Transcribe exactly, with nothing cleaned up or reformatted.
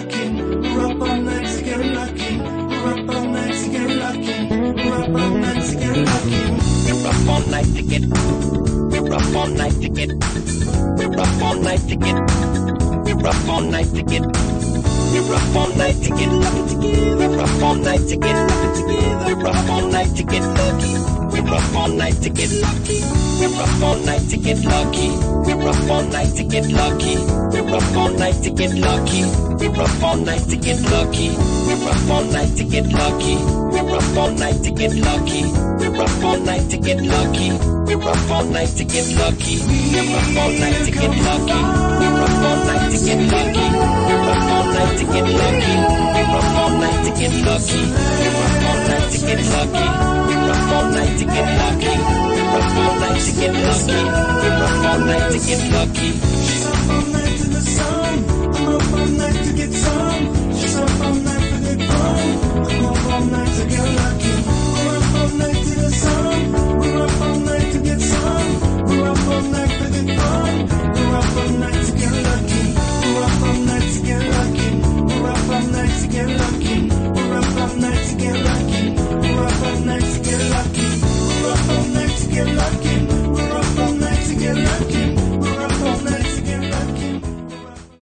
lucky. We're up all night to get lucky. We're up all night to get lucky. We're up all night to get lucky. We're up all night to get. We're up all night to get. We're up all night to get. We're up all night to get. We're up all night to get lucky together. We're up all night to get lucky together. We're up all night to get lucky. We're up all night to get lucky. We're up all night to get lucky. We're up all night to get lucky. We're up all night to get lucky. We're up all night to get lucky. We're up all night to get lucky. We're up all night to get lucky. We're up all night to get lucky. We're up all night to get lucky. We're up all night to get lucky. We're up all night to get lucky. We're up all night to get lucky. We're up all night to get lucky. We're up all night to get lucky. We're up all night to get lucky. We're up all night to get lucky. We're up all night to get lucky. She's up all night in the sun.